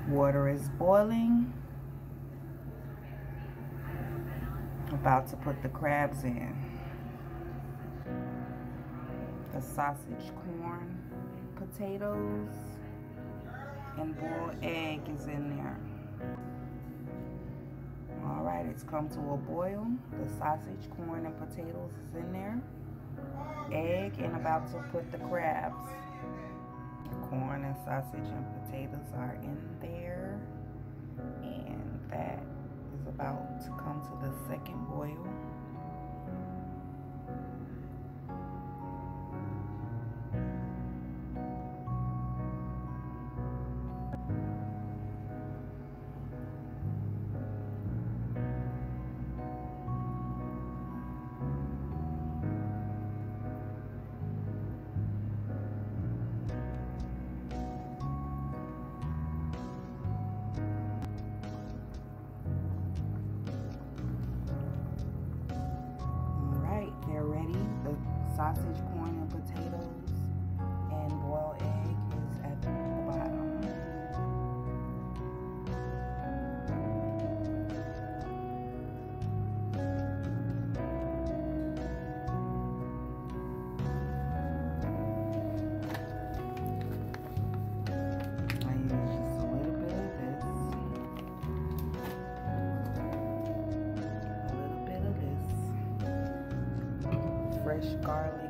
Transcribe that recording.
Water is boiling. About to put the crabs in. The sausage, corn, potatoes, and boiled egg is in there. Alright, it's come to a boil. The sausage, corn, and potatoes is in there. Egg, and about to put the crabs. The corn and sausage and potatoes are in there. And that is about to come to the second boil. Sausage, corn, and potatoes, and boiled egg is at the bottom. I use just a little bit of this, a little bit of this, fresh garlic.